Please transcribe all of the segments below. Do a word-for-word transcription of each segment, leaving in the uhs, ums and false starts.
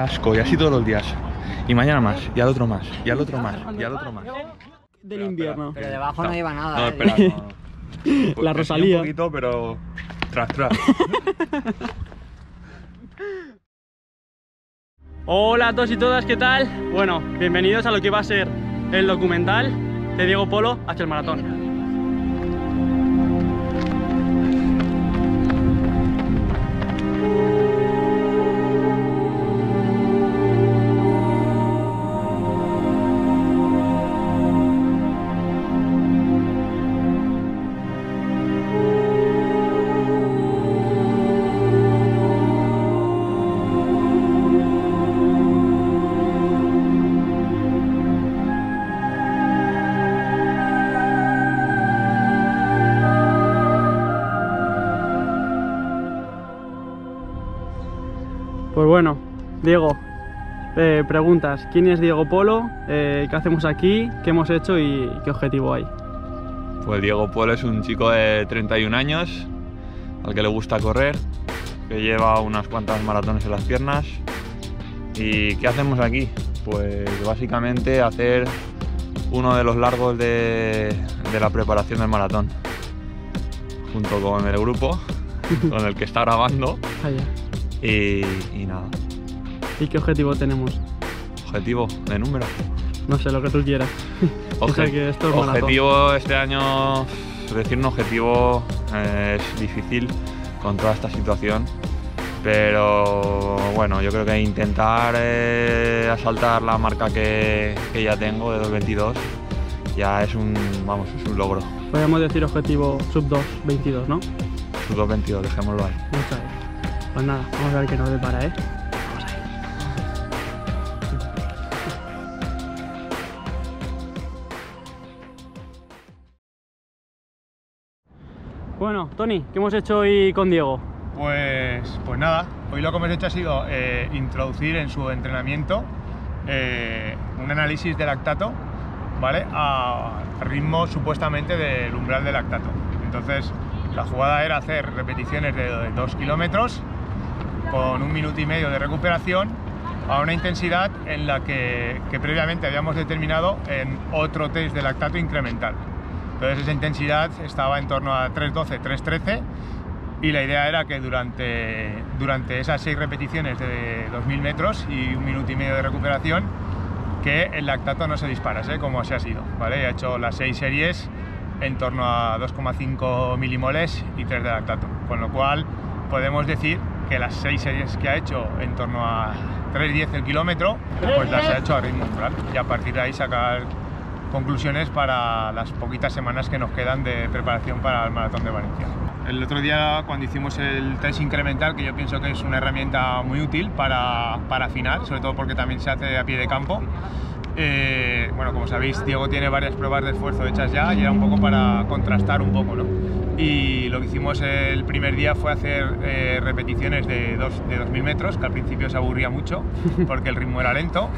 asco, y así todos los días. Y mañana más, y al otro más, y al otro más, y al otro más. Del invierno. Pero debajo no lleva nada. No, ¿eh? espera, no, no. Pues La Rosalía. Un poquito, pero tras, tras. Hola a todos y todas, ¿qué tal? Bueno, bienvenidos a lo que va a ser el documental de Diego Polo hacia el maratón. Pues bueno, Diego, eh, preguntas, ¿quién es Diego Polo? Eh, ¿Qué hacemos aquí? ¿Qué hemos hecho y qué objetivo hay? Pues Diego Polo es un chico de treinta y un años, al que le gusta correr, que lleva unas cuantas maratones en las piernas. ¿Y qué hacemos aquí? Pues básicamente hacer uno de los largos de, de la preparación del maratón, junto con el grupo, con el que está grabando. Allá. Y, y nada. ¿Y qué objetivo tenemos? ¿Objetivo de número? No sé, lo que tú quieras. Oje que esto es objetivo maratón. Este año, decir un objetivo eh, es difícil con toda esta situación, pero bueno, yo creo que intentar eh, asaltar la marca que, que ya tengo de dos veintidós ya es un, vamos, es un logro. Podríamos decir objetivo sub dos veintidós, ¿no? Sub dos veintidós, dejémoslo ahí. Está bien. Pues nada, vamos a ver qué nos depara, ¿eh? Vamos ahí. Bueno, Tony, ¿qué hemos hecho hoy con Diego? Pues, pues nada, hoy lo que hemos hecho ha sido eh, introducir en su entrenamiento eh, un análisis de lactato, ¿vale? A, a ritmo supuestamente del umbral de lactato. Entonces, la jugada era hacer repeticiones de dos kilómetros con un minuto y medio de recuperación a una intensidad en la que, que previamente habíamos determinado en otro test de lactato incremental. Entonces esa intensidad estaba en torno a tres doce, tres trece y la idea era que durante, durante esas seis repeticiones de dos mil metros y un minuto y medio de recuperación que el lactato no se disparase, como así ha sido, ¿vale? He hecho las seis series en torno a dos coma cinco milimoles y tres de lactato, con lo cual podemos decir que las seis series que ha hecho en torno a tres diez el kilómetro, pues las ha hecho a ritmo umbral y a partir de ahí sacar conclusiones para las poquitas semanas que nos quedan de preparación para el Maratón de Valencia. El otro día, cuando hicimos el test incremental, que yo pienso que es una herramienta muy útil para, para afinar, sobre todo porque también se hace a pie de campo, eh, bueno, como sabéis, Diego tiene varias pruebas de esfuerzo hechas ya y era un poco para contrastar un poco, ¿no? Y lo que hicimos el primer día fue hacer eh, repeticiones de dos mil metros, que al principio se aburría mucho porque el ritmo era lento,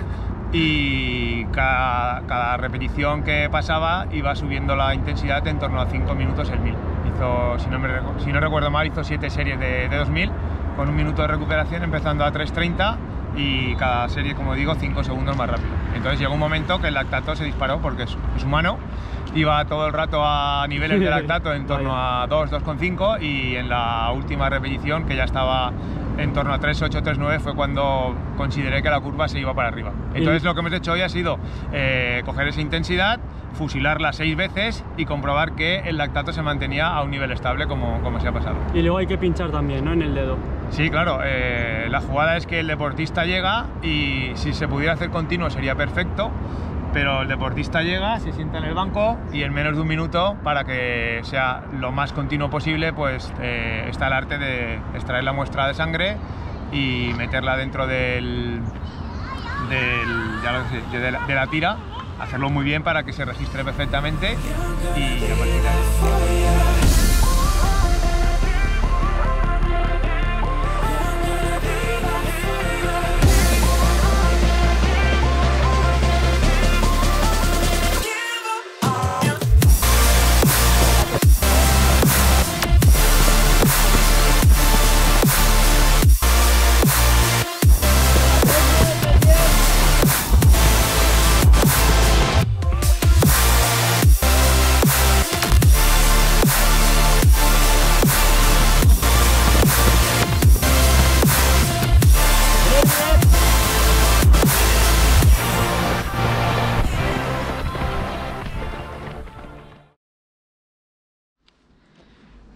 y cada, cada repetición que pasaba iba subiendo la intensidad en torno a cinco minutos el mil. Hizo, si no, me, si no recuerdo mal, hizo siete series de, de dos mil con un minuto de recuperación empezando a tres treinta y cada serie, como digo, cinco segundos más rápido. Entonces llegó un momento que el lactato se disparó porque es, es humano, iba todo el rato a niveles de lactato en torno a dos, dos coma cinco y en la última repetición, que ya estaba en torno a tres ocho, tres nueve, fue cuando consideré que la curva se iba para arriba. Entonces lo que hemos hecho hoy ha sido eh, coger esa intensidad, fusilarla seis veces y comprobar que el lactato se mantenía a un nivel estable como, como se ha pasado. Y luego hay que pinchar también, ¿no? En el dedo. Sí, claro, eh, la jugada es que el deportista llega y si se pudiera hacer continuo sería perfecto, pero el deportista llega, se sienta en el banco y en menos de un minuto, para que sea lo más continuo posible, pues eh, está el arte de extraer la muestra de sangre y meterla dentro del, del, ya lo sé, de, la, de la tira, hacerlo muy bien para que se registre perfectamente y a partir de ahí.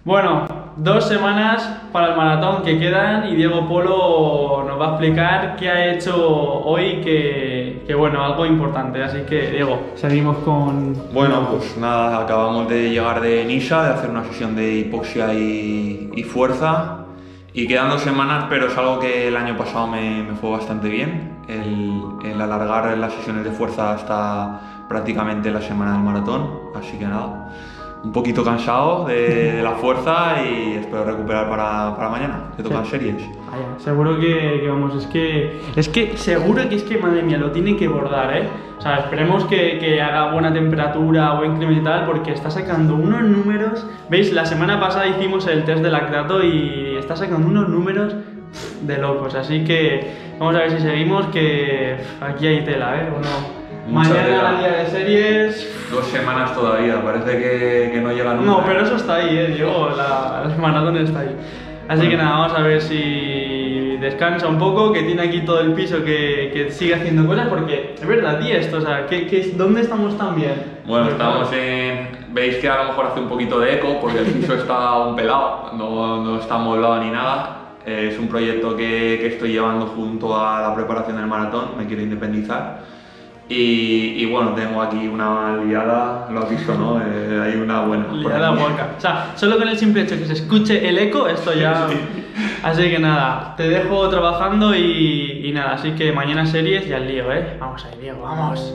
Bueno, dos semanas para el maratón que quedan y Diego Polo nos va a explicar qué ha hecho hoy, que, que bueno, algo importante. Así que, Diego, seguimos con... Bueno, pues nada, acabamos de llegar de Nisa, de hacer una sesión de hipoxia y, y fuerza. Y quedan dos semanas, pero es algo que el año pasado me, me fue bastante bien. El, el alargar las sesiones de fuerza hasta prácticamente la semana del maratón. Así que nada, un poquito cansado de, de la fuerza y espero recuperar para, para mañana, que tocan Sí. series. Vaya, seguro que, que vamos, es que, es que seguro que es que, madre mía, lo tiene que bordar, ¿eh? O sea, esperemos que, que haga buena temperatura, buen clima y tal, porque está sacando unos números. ¿Veis? La semana pasada hicimos el test de lactato y está sacando unos números de locos, así que vamos a ver si seguimos, que aquí hay tela, ¿eh? Bueno, Mucha mañana tela. día de series. Dos semanas todavía, parece que, que no llega nunca. No, pero eso está ahí, eh, Diego, la, el maratón está ahí. Así Bueno. que nada, vamos a ver si descansa un poco, que tiene aquí todo el piso, que, que sigue haciendo cosas, porque es verdad, di esto, o sea, ¿qué, qué, ¿dónde estamos tan bien? Bueno, Porque, estamos claro, en... Veis que a lo mejor hace un poquito de eco porque el piso está un pelado, no, no está amueblado ni nada. Eh, es un proyecto que, que estoy llevando junto a la preparación del maratón, me quiero independizar. Y, y bueno, tengo aquí una liada, lo has visto, ¿no? Eh, hay una buena. por liada aquí. hueca. O sea, solo con el simple hecho que se escuche el eco, esto ya... Así que nada, te dejo trabajando y, y nada, así que mañana series y al lío, ¿eh? Vamos ahí, Diego, vamos.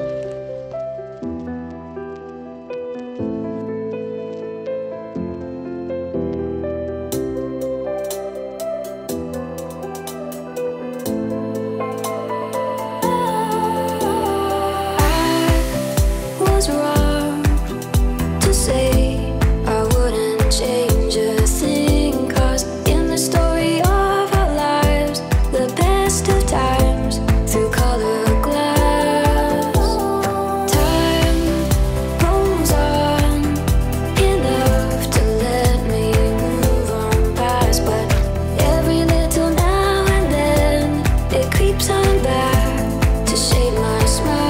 Was wrong to say I wouldn't change a thing, 'cause in the story of our lives, the best of times through colored glass, time rolls on enough to let me move on past, but every little now and then it creeps on back to shade my smile.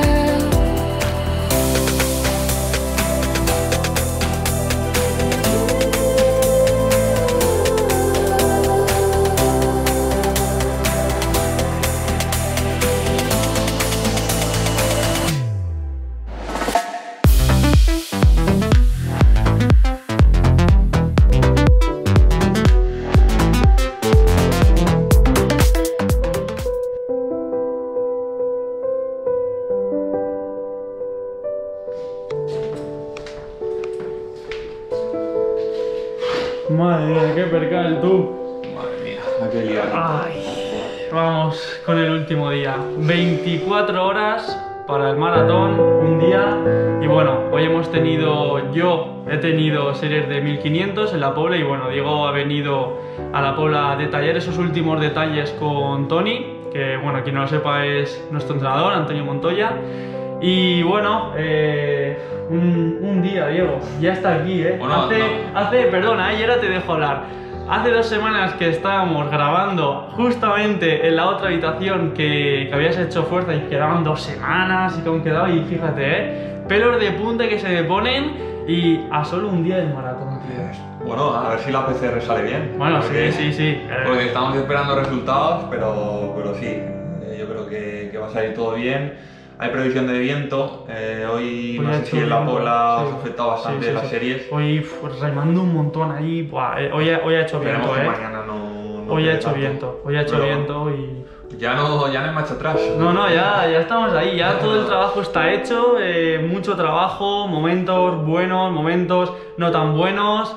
Madre mía, qué percal tú. Madre mía, la que liada. Ay, vamos con el último día. veinticuatro horas para el maratón, un día. Y bueno, hoy hemos tenido, yo he tenido series de mil quinientos en la Pobla y bueno, Diego ha venido a la Pobla a detallar esos últimos detalles con Tony, que bueno, quien no lo sepa es nuestro entrenador, Antonio Montoya. Y bueno, eh, un, un día, Diego, ya está aquí, ¿eh? Bueno, hace, no. hace, perdona, y ahora te dejo hablar. Hace dos semanas que estábamos grabando justamente en la otra habitación que, que habías hecho fuerza y quedaban dos semanas y que aún quedaba, y fíjate, ¿eh? Pelos de punta que se me ponen y a solo un día del maratón, tío. Bueno, a ver si la P C R sale bien. Bueno, porque- sí, sí, sí. eh, Porque estamos esperando resultados, pero, pero sí, eh, yo creo que, que va a salir todo bien. Hay previsión de viento, eh, hoy Hoy no ha sé hecho si en la viento, Pobla sí. os ha afectado bastante Sí, sí, las sí. series. Hoy pues, remando un montón ahí. Buah, eh, hoy, ha, hoy ha hecho Esperemos viento, que ¿eh? mañana no, no Hoy ha quede hecho tanto. viento, hoy ha hecho Pero viento y... Ya no, ya no hay marcha atrás. No, no, ya, ya estamos ahí, ya todo el trabajo está hecho, eh, mucho trabajo, momentos buenos, momentos no tan buenos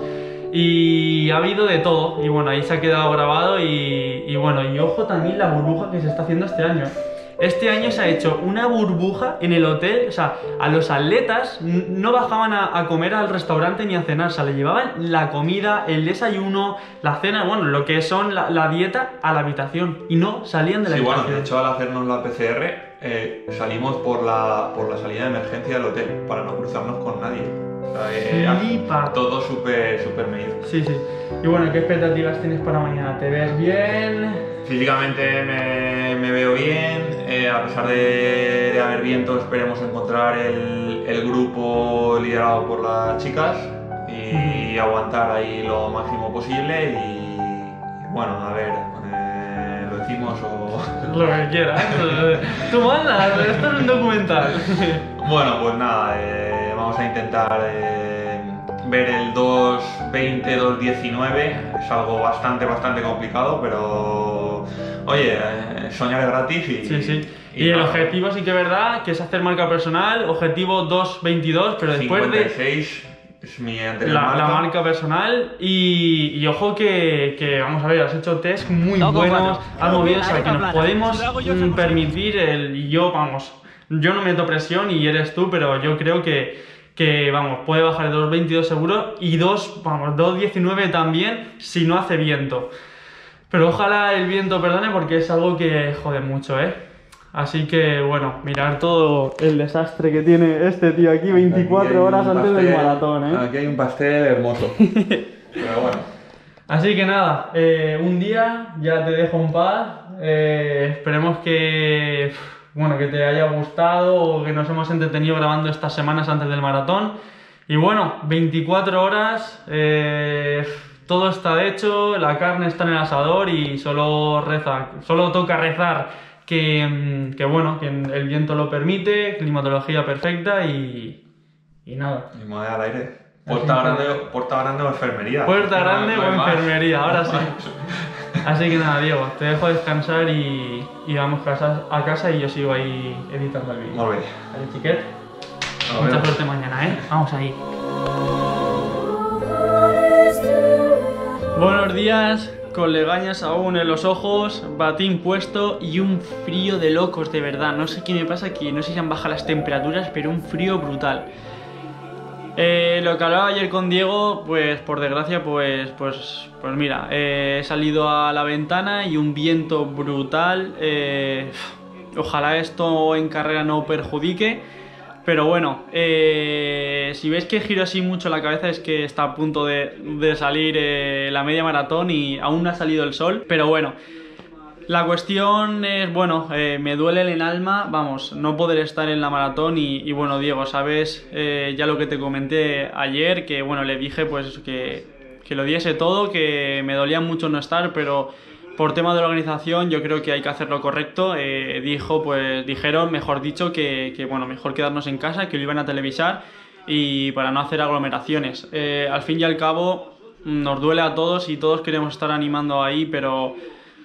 y ha habido de todo y bueno, ahí se ha quedado grabado y, y bueno, y ojo también la burbuja que se está haciendo este año. Este año se ha hecho una burbuja en el hotel, o sea, a los atletas n- no bajaban a, a comer al restaurante ni a cenar, o sea, le llevaban la comida, el desayuno, la cena, bueno, lo que son la, la dieta a la habitación y no salían de la Sí, bueno, habitación. de hecho al hacernos la P C R eh, salimos por la, por la salida de emergencia del hotel para no cruzarnos con nadie. O sea, eh, Flipa. todo súper súper medido. Sí, sí. Y bueno, ¿qué expectativas tienes para mañana? ¿Te ves bien? Físicamente me, me veo bien, eh, a pesar de, de haber viento esperemos encontrar el, el grupo liderado por las chicas y, y aguantar ahí lo máximo posible y, y bueno, a ver, eh, lo decimos o... Lo que quieras. Tú mandas, esto es un documental. Bueno, pues nada, eh, vamos a intentar eh, ver el dos veinte, dos diecinueve, es algo bastante, bastante complicado, pero oye, eh, soñar es gratis y... Sí, sí. Y, Y el nada, objetivo sí que es verdad, que es hacer marca personal, objetivo dos veintidós, pero después cincuenta y de seis es mi anterior la, marca. la marca personal y, y ojo que, que, vamos a ver, has hecho test muy Toco buenos, cuatro. has movido, o sea, que Arepa nos plana. podemos Si lo hago yo, mm, hacemos permitir el, y yo, vamos, yo no meto presión y eres tú, pero yo creo que, que vamos, puede bajar de dos veintidós seguro y dos, vamos, dos diecinueve también si no hace viento. Pero ojalá el viento perdone porque es algo que jode mucho, ¿eh? Así que, bueno, mirar todo el desastre que tiene este tío aquí veinticuatro Aquí hay horas un antes del pastel- maratón, ¿eh? Aquí hay un pastel hermoso. Pero bueno. Así que nada, eh, un día ya te dejo en paz. Eh, esperemos que, bueno, que te haya gustado o que nos hemos entretenido grabando estas semanas antes del maratón. Y bueno, veinticuatro horas, eh, todo está hecho, la carne está en el asador y solo reza, solo toca rezar que, que bueno, que el viento lo permite, climatología perfecta y, y nada. Y moneda al aire. Puerta grande, puerta grande o enfermería. Puerta No, grande no hay o más. enfermería, ahora No sí. hay más. Así que nada, Diego, te dejo descansar y, y vamos casa- a casa y yo sigo ahí editando el vídeo. Molt bé. Vale, chiquet. Nos Mucha vemos. suerte mañana, ¿eh? Vamos ahí. Buenos días, con legañas aún en los ojos, batín puesto y un frío de locos, de verdad. No sé qué me pasa, que no sé si han bajado las temperaturas, pero un frío brutal. Eh, lo que hablaba ayer con Diego, pues por desgracia, pues, pues, pues mira, eh, he salido a la ventana y un viento brutal. Eh, ojalá esto en carrera no perjudique, pero bueno, eh, si veis que giro así mucho la cabeza es que está a punto de, de salir eh, la media maratón y aún no ha salido el sol, pero bueno. La cuestión es, bueno, eh, me duele en el alma, vamos, no poder estar en la maratón y, y bueno, Diego, sabes eh, ya lo que te comenté ayer, que bueno, le dije pues que, que lo diese todo, que me dolía mucho no estar, pero por tema de la organización yo creo que hay que hacer lo correcto. Eh, dijo, pues dijeron, mejor dicho, que, que bueno, mejor quedarnos en casa, que lo iban a televisar y para no hacer aglomeraciones. Eh, al fin y al cabo nos duele a todos y todos queremos estar animando ahí, pero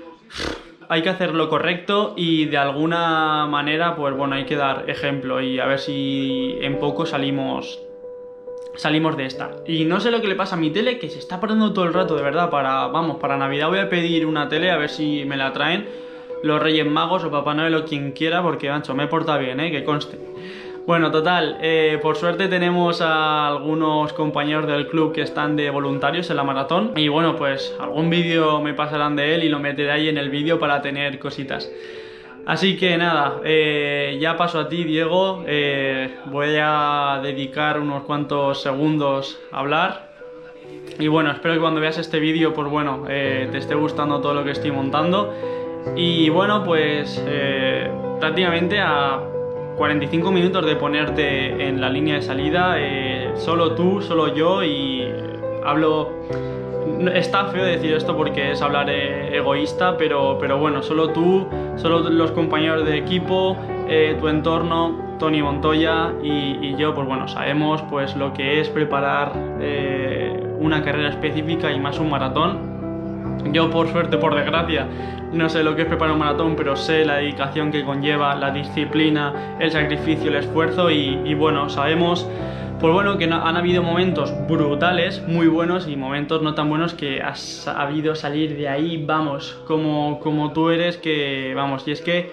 hay que hacer lo correcto y de alguna manera, pues bueno, hay que dar ejemplo y a ver si en poco salimos salimos de esta. Y no sé lo que le pasa a mi tele, que se está parando todo el rato, de verdad, para, vamos, para Navidad voy a pedir una tele a ver si me la traen los Reyes Magos o Papá Noel o quien quiera, porque, ancho, me he portado bien, ¿eh? Que conste. Bueno, total, eh, por suerte tenemos a algunos compañeros del club que están de voluntarios en la maratón y bueno, pues algún vídeo me pasarán de él y lo meteré ahí en el vídeo para tener cositas. Así que nada, eh, ya paso a ti, Diego, eh, voy a dedicar unos cuantos segundos a hablar y bueno, espero que cuando veas este vídeo, pues bueno, eh, te esté gustando todo lo que estoy montando y bueno, pues eh, prácticamente a cuarenta y cinco minutos de ponerte en la línea de salida, eh, solo tú, solo yo y hablo... Está feo decir esto porque es hablar eh, egoísta, pero, pero bueno, solo tú, solo los compañeros de equipo, eh, tu entorno, Tony Montoya y, y yo, pues bueno, sabemos pues lo que es preparar eh, una carrera específica y más un maratón. Yo por suerte, por desgracia, no sé lo que es preparar un maratón, pero sé la dedicación que conlleva, la disciplina, el sacrificio, el esfuerzo y, y bueno, sabemos pues bueno que no, han habido momentos brutales, muy buenos y momentos no tan buenos que has sabido salir de ahí, vamos, como, como tú eres, que vamos, y es que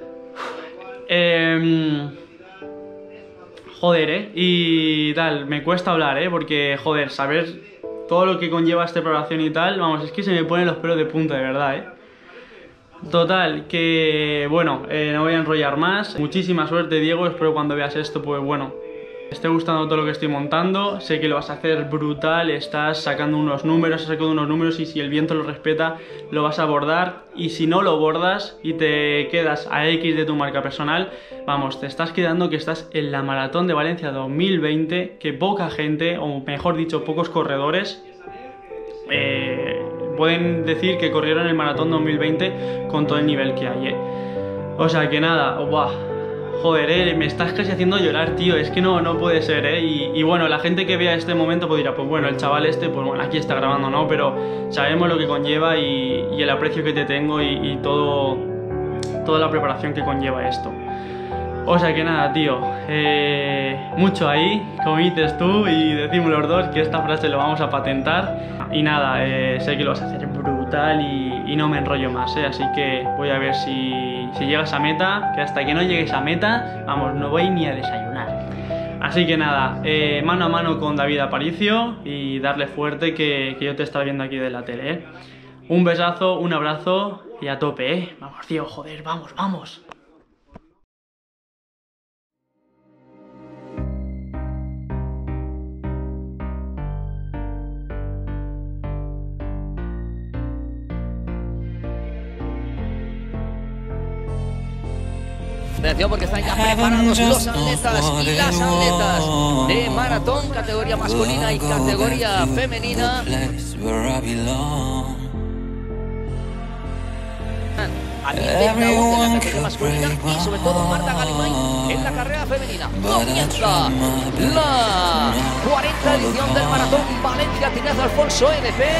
eh, joder, eh, y tal, me cuesta hablar, eh, porque joder, saber todo lo que conlleva esta preparación y tal, vamos, es que se me ponen los pelos de punta, de verdad, eh. Total, que bueno, eh, no voy a enrollar más. Muchísima suerte, Diego, espero cuando veas esto, pues bueno, Te esté gustando todo lo que estoy montando, sé que lo vas a hacer brutal, estás sacando unos números, has sacado unos números y si el viento lo respeta lo vas a bordar, y si no lo bordas y te quedas a X de tu marca personal, vamos, te estás quedando que estás en la Maratón de Valencia dos mil veinte, que poca gente, o mejor dicho, pocos corredores eh, pueden decir que corrieron el Maratón dos mil veinte con todo el nivel que hay, ¿eh? O sea que nada, ¡buah! Joder, eh, me estás casi haciendo llorar, tío, es que no, no puede ser, ¿eh? Y, y bueno, la gente que vea este momento pues dirá, pues bueno, el chaval este, pues bueno, aquí está grabando, ¿no? Pero sabemos lo que conlleva y, y el aprecio que te tengo y, y todo, toda la preparación que conlleva esto. O sea que nada, tío, eh, mucho ahí, como dices tú, y decimos los dos que esta frase lo vamos a patentar. Y nada, eh, sé que lo vas a hacer brutal y, y no me enrollo más, ¿eh? Así que voy a ver si, si llegas a meta, que hasta que no llegues a meta, vamos, no voy ni a desayunar. Así que nada, eh, mano a mano con David Aparicio y darle fuerte que, que yo te estaba viendo aquí de la tele, ¿eh? Un besazo, un abrazo y a tope, ¿eh? Vamos, tío, joder, vamos, vamos. Atención porque están ya preparados los atletas y las atletas de maratón, categoría masculina y categoría femenina. Aniel Bendaud en la categoría masculina y sobre todo Marta Galimay en la carrera femenina. Comienza la cuarta edición del maratón Valencia Tinez Alfonso N P.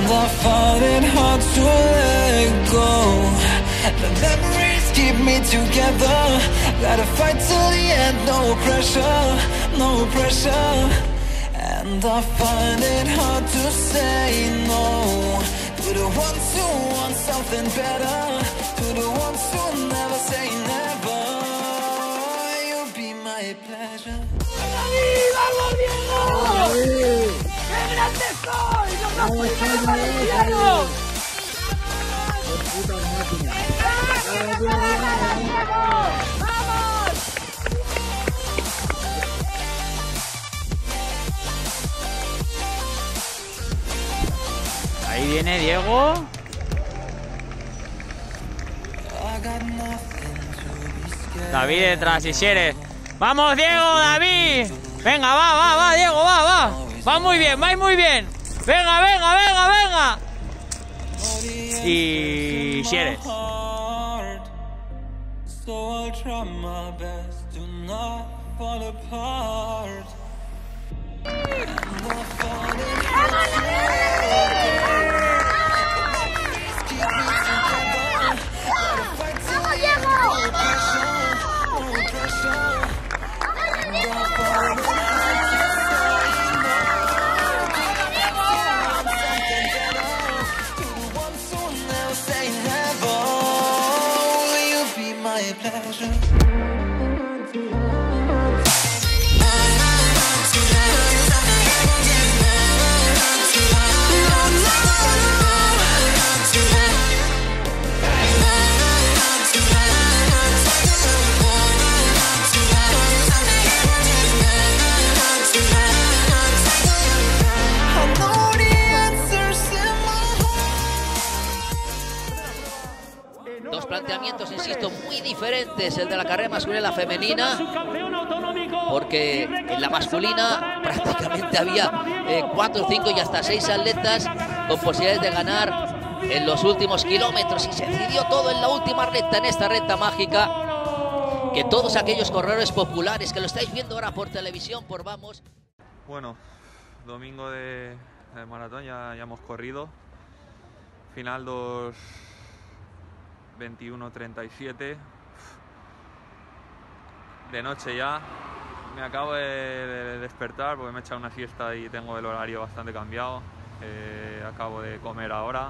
Keep me together, gotta fight till the end, no pressure, no pressure. And I find it hard to say no to the ones who want something better, to the ones who never say never. You'll be my pleasure. ¡Vamos, Diego! ¡Qué grande soy! ¡Los masculinos valencianos! Ahí viene Diego. David detrás, si quieres. ¡Vamos, Diego, David! Venga, va, va, va, Diego, va, va. Va muy bien, va muy bien. Venga, venga, venga, venga. Y quieres. Dos planteamientos, insisto, muy diferentes, el de la carrera masculina y la femenina, porque en la masculina prácticamente había eh, cuatro, cinco y hasta seis atletas con posibilidades de ganar en los últimos kilómetros y se decidió todo en la última recta, en esta recta mágica, que todos aquellos corredores populares que lo estáis viendo ahora por televisión, por Vamos. Bueno, domingo de, de maratón, ya, ya hemos corrido, final dos veintiuno treinta y siete, de noche ya, me acabo de, de despertar porque me he echado una siesta y tengo el horario bastante cambiado, eh, acabo de comer ahora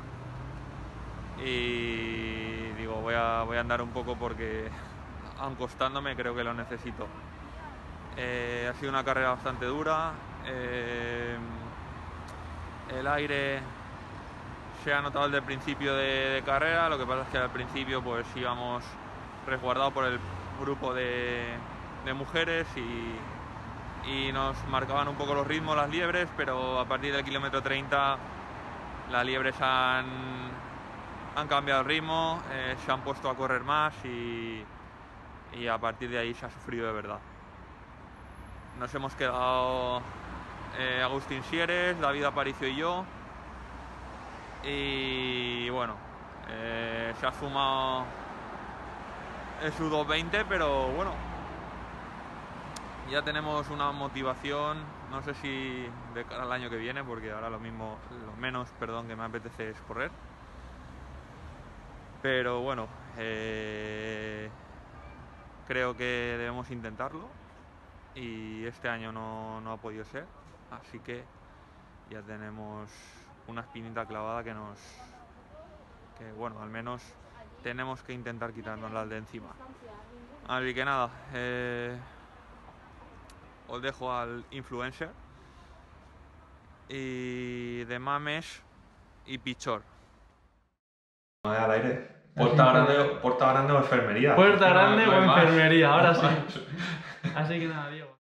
y digo voy a, voy a andar un poco porque aun costándome creo que lo necesito. Eh, ha sido una carrera bastante dura, eh, el aire se ha notado desde el principio de, de carrera, lo que pasa es que al principio pues íbamos resguardados por el grupo de, de mujeres y, y nos marcaban un poco los ritmos las liebres, pero a partir del kilómetro treinta las liebres han, han cambiado el ritmo, eh, se han puesto a correr más y, y a partir de ahí se ha sufrido de verdad. Nos hemos quedado eh, Agustín Sieres, David Aparicio y yo, y bueno, eh, se ha sumado el su dos veinte, pero bueno, ya tenemos una motivación, no sé si de cara al año que viene, porque ahora lo mismo, lo menos, perdón, que me apetece es correr. Pero bueno, eh, creo que debemos intentarlo y este año no, no ha podido ser, así que ya tenemos una espinita clavada que nos, que bueno, al menos tenemos que intentar quitárnoslas de encima. Así que nada, eh, os dejo al influencer y de Mames y Pichor. Al aire. Puerta grande, puerta grande o enfermería. Puerta grande o enfermería, ahora sí. Así que nada, Diego.